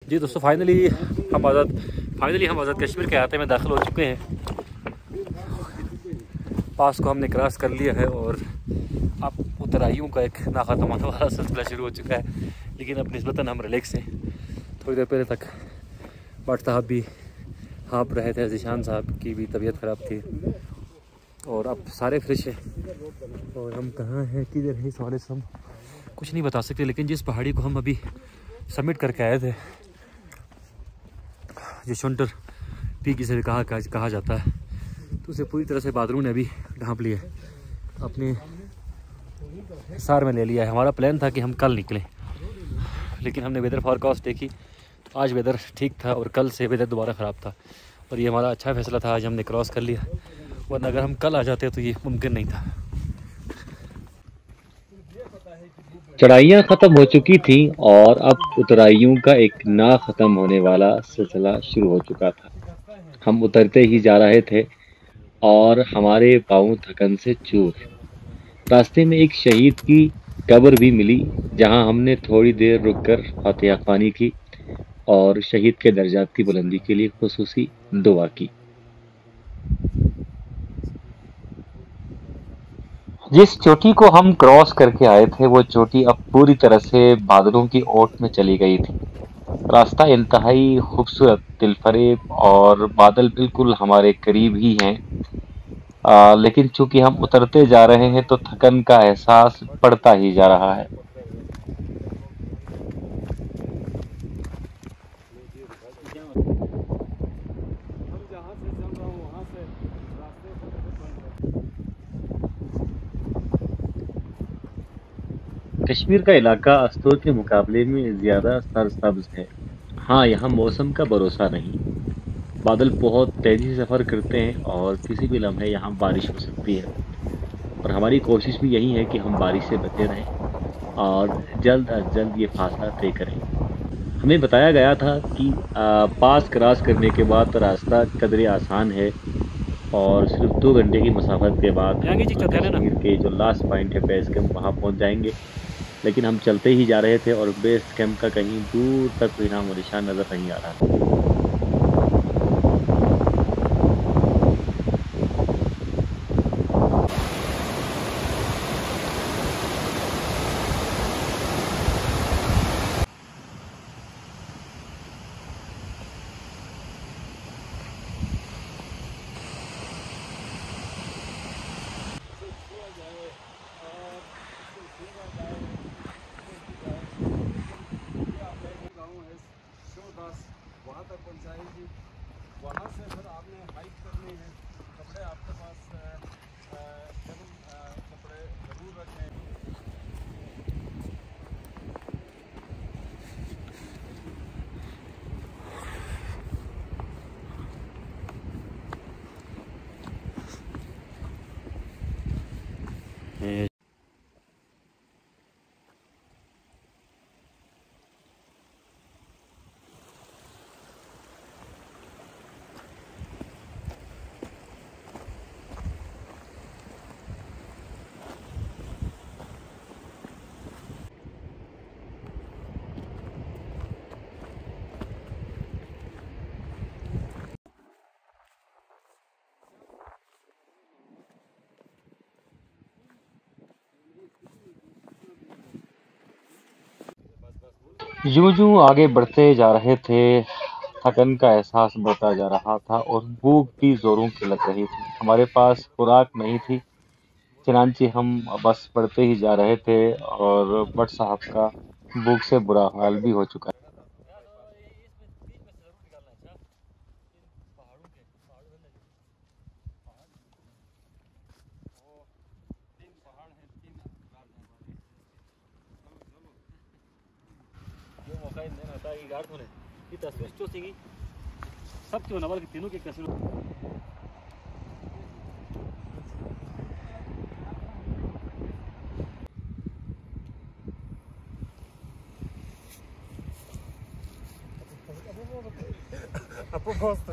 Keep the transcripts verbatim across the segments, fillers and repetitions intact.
जी दोस्तों, फाइनली हम आज़ाद फाइनली हम आज़ाद कश्मीर के अहाते में दाखिल हो चुके हैं। पास को हमने क्रॉस कर लिया है और अब उतराइयों का एक नाख़त्म होने वाला सिलसिला शुरू हो चुका है। लेकिन अब निस्बतन हम रिलैक्स हैं। थोड़ी देर पहले तक भट्ट साहब भी हाँप रहे थे, ज़ीशान साहब की भी तबीयत ख़राब थी और अब सारे फ्रेश हैं। और हम कहाँ हैं, किधर है, इस वाले से हम कुछ नहीं बता सकते। लेकिन जिस पहाड़ी को हम अभी सबमिट करके आए थे, जशवंतर पीक जिसे कहा कहा जाता है, तो उसे पूरी तरह से बादलों ने अभी ढांप लिया है, अपने सार में ले लिया है। हमारा प्लान था कि हम कल निकलें, लेकिन हमने वेदर फॉरकास्ट देखी तो आज वेदर ठीक था और कल से वेदर दोबारा ख़राब था। और ये हमारा अच्छा फैसला था, आज हमने क्रॉस कर लिया, वरना अगर हम कल आ जाते तो ये मुमकिन नहीं था। चढ़ाइयाँ ख़त्म हो चुकी थी और अब उतराइयों का एक ना ख़त्म होने वाला सिलसिला शुरू हो चुका था। हम उतरते ही जा रहे थे और हमारे पाँव थकन से चूर। रास्ते में एक शहीद की कब्र भी मिली, जहां हमने थोड़ी देर रुककर फातिहा ख्वानी की और शहीद के दर्जात की बुलंदी के लिए खुसूसी दुआ की। जिस चोटी को हम क्रॉस करके आए थे, वो चोटी अब पूरी तरह से बादलों की ओट में चली गई थी। रास्ता इंतहाई खूबसूरत, दिलफरेब और बादल बिल्कुल हमारे करीब ही हैं। आ, लेकिन चूंकि हम उतरते जा रहे हैं तो थकन का एहसास बढ़ता ही जा रहा है। कश्मीर का इलाका अस्तूर के मुकाबले में ज्यादा सरसब्ज है। हाँ, यहाँ मौसम का भरोसा नहीं। बादल बहुत तेजी से सफर करते हैं और किसी भी लम्हे यहाँ बारिश हो सकती है। और हमारी कोशिश भी यही है कि हम बारिश से बचे रहें और जल्द अज जल्द ये फासला तय करें। हमें बताया गया था कि आ, पास क्रॉस करने के बाद रास्ता कदरे आसान है और सिर्फ दो घंटे की मसाफत के बाद कश्मीर के जो लास्ट पॉइंट है बेस कैंप, वहाँ पहुँच जाएंगे। लेकिन हम चलते ही जा रहे थे और बेस कैंप का कहीं दूर तक कोई नामो निशान नज़र नहीं आ रहा था। वहाँ तक पहुँचाएगी। वहाँ से फिर आपने हाइक करनी है। कपड़े आपके पास गर्म कपड़े ज़रूर रखें। यूं यूं आगे बढ़ते जा रहे थे, थकन का एहसास बढ़ता जा रहा था और भूख भी जोरों की लग रही थी। हमारे पास खुराक नहीं थी, चनांचे हम बस बढ़ते ही जा रहे थे और भट्ट साहब का भूख से बुरा हाल भी हो चुका है। सब क्यों नवल तीनों के कैसे A proposta.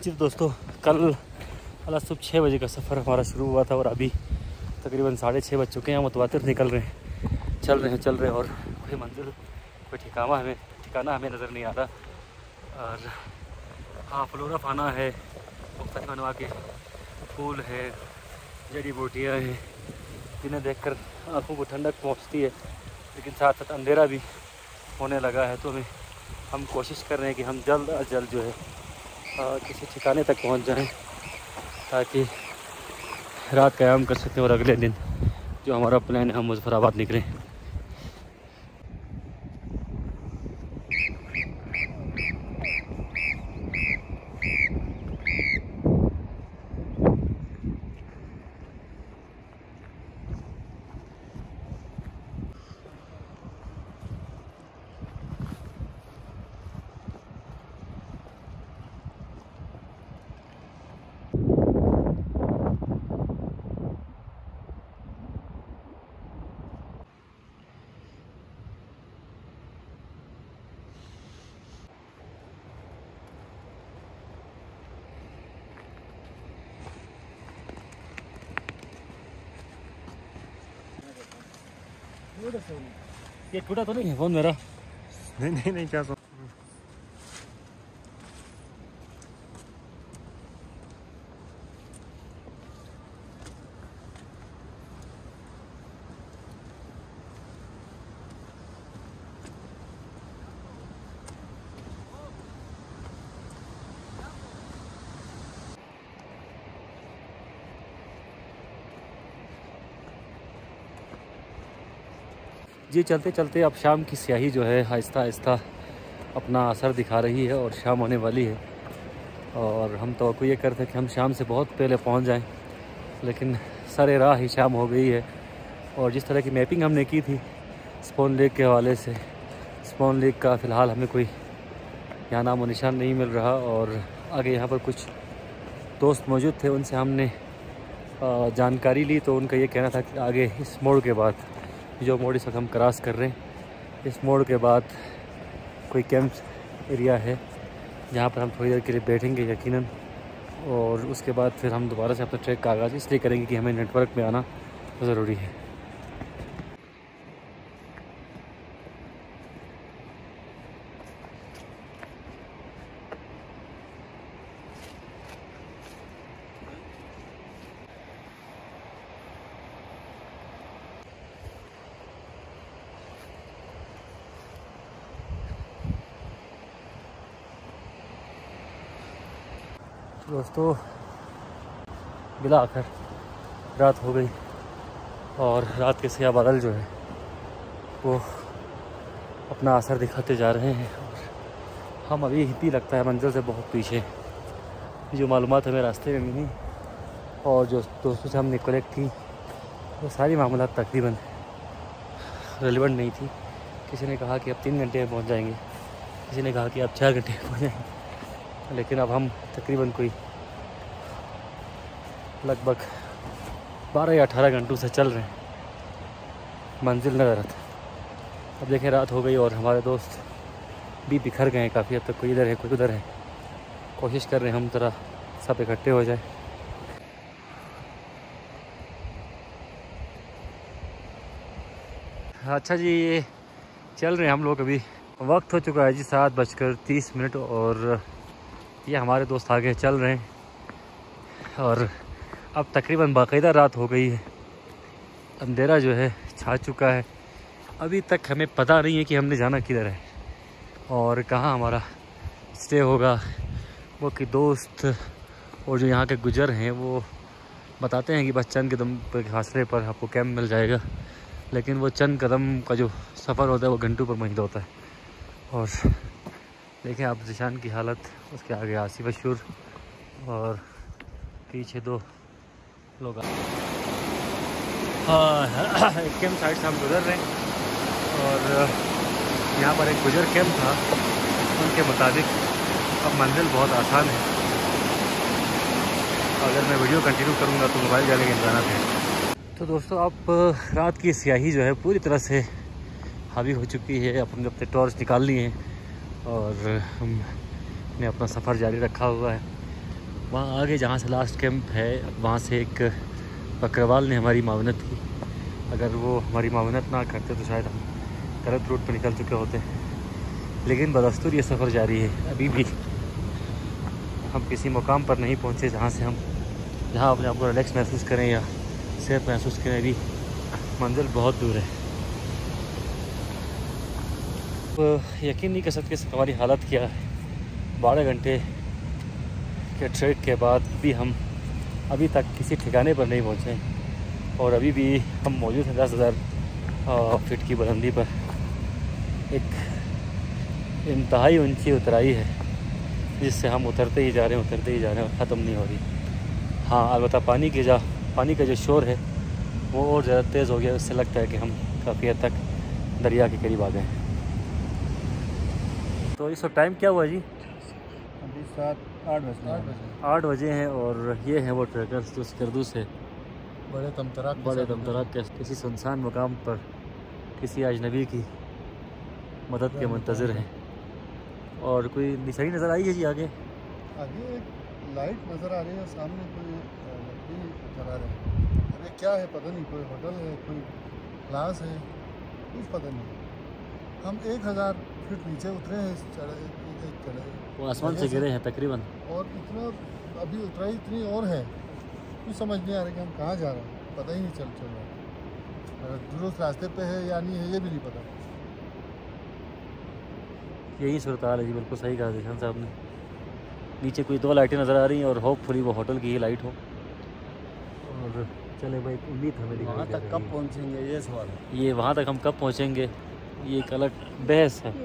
जी दोस्तों, कल अला सुबह छः बजे का सफ़र हमारा शुरू हुआ था और अभी तकरीबन साढ़े छः बज चुके हैं। हम मुतवातिर निकल रहे हैं, चल रहे हैं चल रहे हैं और कोई मंजिल कोई ठिकाना हमें ठिकाना हमें नज़र नहीं आ रहा। और हाँ, फ्लोरा फाना है, मुख्तलिफ अनवा के फूल है, जड़ी बूटियाँ हैं, जिन्हें देखकर आँखों को ठंडक पहुँचती है, लेकिन साथ साथ अंधेरा भी होने लगा है। तो हमें हम कोशिश कर रहे हैं कि हम जल्द अज जल्द जो है आ, किसी ठिकाने तक पहुँच जाएं, ताकि रात क़याम कर सकें और अगले दिन जो हमारा प्लान है हम मुज़फ़्फ़राबाद निकलें। ये टूटा तो नहीं है फ़ोन मेरा? नहीं नहीं नहीं, क्या सो जी चलते चलते अब शाम की स्याही जो है आहिस्ता आहिस्ता अपना असर दिखा रही है और शाम होने वाली है। और हम तो ये करते कि हम शाम से बहुत पहले पहुंच जाएं, लेकिन सरे राह ही शाम हो गई है। और जिस तरह की मैपिंग हमने की थी स्पोन लेक के हवाले से, स्पोन लेक का फ़िलहाल हमें कोई यहाँ नाम और निशान नहीं मिल रहा। और आगे यहाँ पर कुछ दोस्त मौजूद थे, उनसे हमने जानकारी ली, तो उनका ये कहना था कि आगे इस मोड़ के बाद, जो मोड़ इस वक्त हम क्रॉस कर रहे हैं, इस मोड़ के बाद कोई कैंप एरिया है जहाँ पर हम थोड़ी देर के लिए बैठेंगे यकीनन। और उसके बाद फिर हम दोबारा से अपने ट्रैक का आगाज़ इसलिए करेंगे कि हमें नेटवर्क में आना ज़रूरी है। दोस्तों, बिला आखिर रात हो गई और रात के सिया बादल जो है वो अपना असर दिखाते जा रहे हैं। और हम अभी भी लगता है मंजिल से बहुत पीछे। जो मालूमात हमें रास्ते में मिली और जो दोस्तों से हमने कलेक्ट की, वो सारी मामूलात तकरीबन रेलेवेंट नहीं थी। किसी ने कहा कि अब तीन घंटे में पहुँच जाएंगे, किसी ने कहा कि अब चार घंटे में पहुँच जाएंगे, लेकिन अब हम तकरीबन कोई लगभग बारह या अठारह घंटों से चल रहे हैं, मंजिल नज़र आता। अब देखें रात हो गई और हमारे दोस्त भी बिखर गए हैं काफ़ी हद तक, कोई इधर है कोई उधर है। कोशिश कर रहे हैं हम ज़रा सब इकट्ठे हो जाए। अच्छा जी, ये चल रहे हैं हम लोग। अभी वक्त हो चुका है जी सात बजकर तीस मिनट और ये हमारे दोस्त आगे चल रहे हैं। और अब तकरीबन बाकायदा रात हो गई है, अंधेरा जो है छा चुका है। अभी तक हमें पता नहीं है कि हमने जाना किधर है और कहाँ हमारा स्टे होगा। वो कि दोस्त और जो यहाँ के गुजर हैं वो बताते हैं कि बस चंद कदम के फासले पर आपको कैंप मिल जाएगा, लेकिन वो चंद कदम का जो सफ़र होता है वो घंटों पर महंगा होता है। और देखें आप जिशान की हालत, उसके आगे आसिफ अशूर और पीछे दो लोग। हाँ, एक कैंप साइड से हम गुजर रहे हैं और यहाँ पर एक गुजर कैंप था, उनके मुताबिक अब मंजिल बहुत आसान है। अगर मैं वीडियो कंटिन्यू करूँगा तो मोबाइल जाने के इम्कान हैं। तो दोस्तों, अब रात की स्याही जो है पूरी तरह से हावी हो चुकी है। अपन अपने टॉर्च निकाल लिए हैं और हमने अपना सफ़र जारी रखा हुआ है। वहाँ आगे जहाँ से लास्ट कैंप है वहाँ से एक बकरवाल ने हमारी मावनत की। अगर वो हमारी मावनत ना करते तो शायद हम गलत रूट पर निकल चुके होते, लेकिन बदस्तूर ये सफ़र जारी है। अभी भी हम किसी मुकाम पर नहीं पहुँचे जहाँ से हम जहाँ अपने आप को रिलैक्स महसूस करें या सेफ महसूस करें। अभी मंजिल बहुत दूर है। तो यकीन नहीं कर सकते हमारी हालत क्या है। बारह घंटे के ट्रैक के बाद भी हम अभी तक किसी ठिकाने पर नहीं पहुँचे और अभी भी हम मौजूद हैं दस हज़ार फीट की बुलंदी पर। एक इंतहाई ऊंची उतराई है जिससे हम उतरते ही जा रहे हैं उतरते ही जा रहे हैं और ख़त्म नहीं हो रही। हाँ, अलबत्ता पानी की जा पानी का जो शोर है वो और ज़्यादा तेज़ हो गया। उससे लगता है कि हम काफ़ी हद तक दरिया के करीब आ गए हैं। तो इस वक्त टाइम क्या हुआ जी? अभी सात आठ बजे आठ बजे आठ बजे हैं और ये हैं वो ट्रैकर्स जो स्कर्दू से बड़े तमतराक बड़े दमतराक के किसी सुनसान मुकाम पर किसी अजनबी की मदद के मुंतज़िर हैं। और कोई निशानी नज़र आई है जी आगे? आगे एक लाइट नज़र आ रही है, सामने कोई लकड़ी नज़र आ रहा है। अरे क्या है पता नहीं, कोई होटल है, कोई क्लास है, कुछ पता नहीं। हम एक हज़ार फीट नीचे उतरे हैं इस चढ़ाई एक चढ़ाई वो आसमान से गिरे हैं तकरीबन। और इतना अभी उतराई इतनी और है, कुछ समझ नहीं आ रहा कि हम कहाँ जा रहे हैं, पता ही नहीं चल चल रहा। दुरुस्त रास्ते पे है या नहीं है ये भी नहीं पता। यही सूरत हाल है जी, बिल्कुल सही कहा जिशान साहब ने। नीचे कोई दो लाइटें नज़र आ रही हैं और होपफुली वो होटल की ही लाइट हो। और चले भाई, उम्मीद हमें दिखाई वहाँ दे तक रही कब है। पहुँचेंगे ये सवाल है। ये वहाँ तक हम कब पहुँचेंगे ये एक अलग बहस है।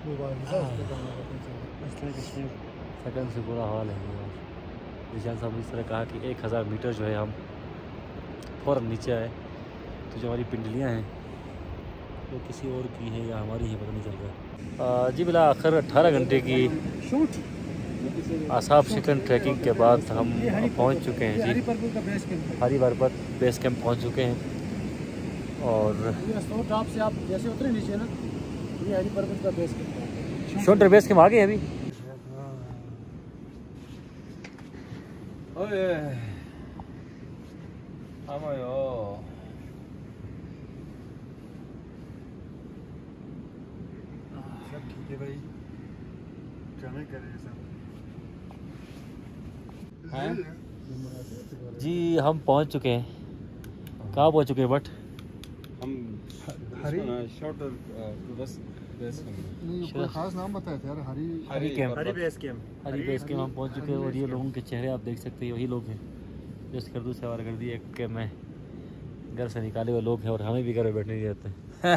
सकन से बुरा हाल है यार। निशान साहब ने इस तरह कहा कि एक हज़ार मीटर जो है हम फ़ौरन नीचे आए तो जो हमारी पिंडलियाँ हैं वो किसी और की हैं या हमारी ही पता नहीं चल रहा। जी बिला आखिर अट्ठारह घंटे की आसाब शिकन ट्रैकिंग के बाद हम पहुंच चुके हैं जी हरी पर्वत बेस कैंप पहुंच चुके हैं। और टॉप से आप जैसे उतरे नीचे ना, ये हरी पर्वत का बेस कैंप है। शोल्डर बेस कैंप आगे है अभी। ओए आमायो सब ठीक है भाई, जाना करें सब जी हम पहुंच चुके हैं। कहाँ पहुंच चुके हैं? बट हम हरी शॉर्टर बस बेस नहीं, कोई खास नाम बताया था यार। Hari Hari camp Hari base camp Hari base camp हम पहुंच चुके हैं। और ये लोगों के चेहरे आप देख सकते हैं, वही लोग हैं जो स्कर्दू से वार कर दिए कि मैं घर से निकाले हुए लोग हैं और हमें भी घर में बैठने नहीं देते।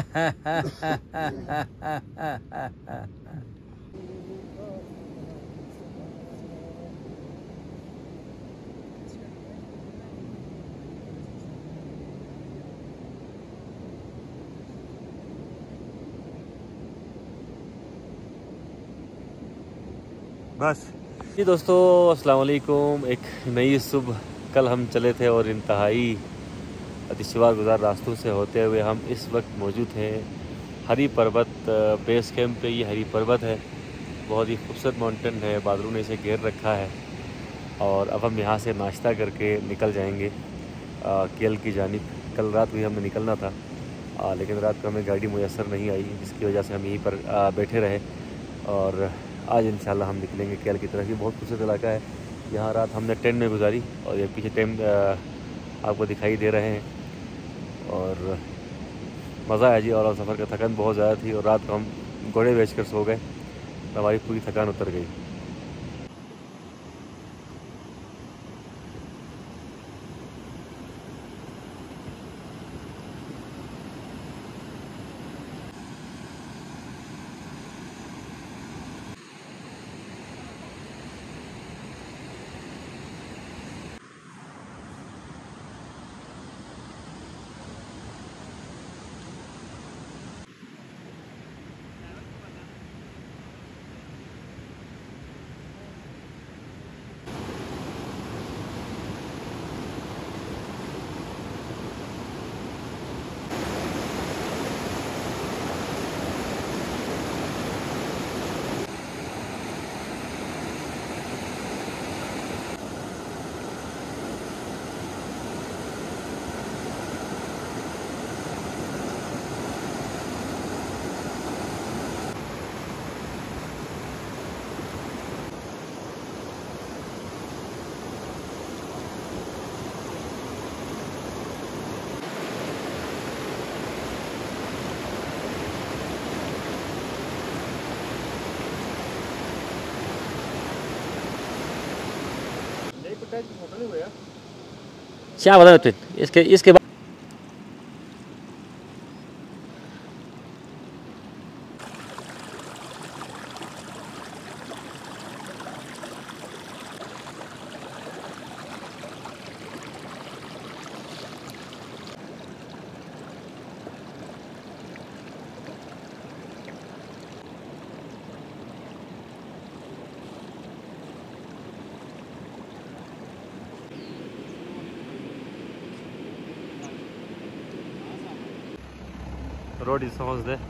बस जी दोस्तों अस्सलाम वालेकुम। एक नई सुबह, कल हम चले थे और इंतहाई अतिशवार गुजार रास्तों से होते हुए हम इस वक्त मौजूद हैं हरी पर्वत बेस कैंप पे। ये हरी पर्वत है, बहुत ही खूबसूरत माउंटेन है, बादलों ने इसे घेर रखा है। और अब हम यहाँ से नाश्ता करके निकल जाएंगे केल की जानिब। कल रात भी हमें निकलना था आ, लेकिन रात को हमें गाड़ी मुयसर नहीं आई, जिसकी वजह से हम यहीं पर आ, बैठे रहे। और आज इंशाल्लाह हम निकलेंगे केल की तरफ। ये बहुत खूबसूरत इलाका है। यहाँ रात हमने टेंट में गुजारी और ये पीछे टेंट आपको दिखाई दे रहे हैं। और मज़ा आया जी। और सफ़र का थकान बहुत ज़्यादा थी और रात को हम घोड़े बेच कर सो गए तो हमारी पूरी थकान उतर गई। क्या बता रहे थे इसके इसके बाद road is almost there.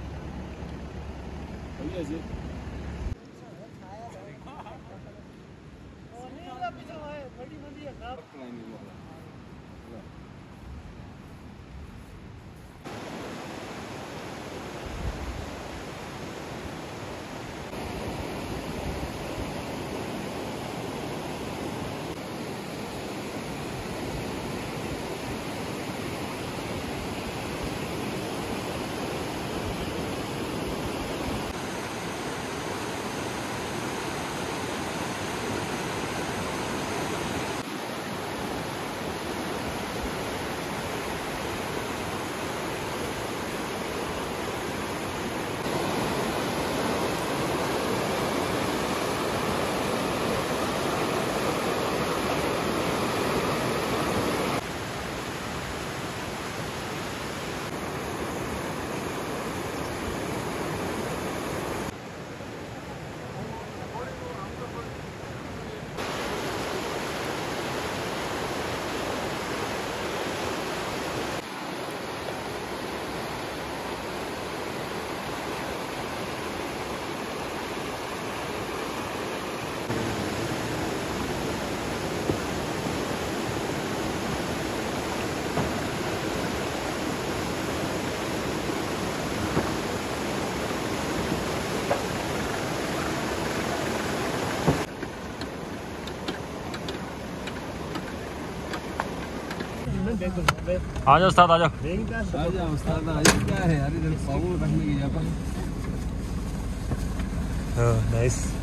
आ जाओ उस्ताद, आ जाओ। आ जाओ उस्ताद, आ जाओ। क्या है यार इधर पागल रखने की जगह। नाइस।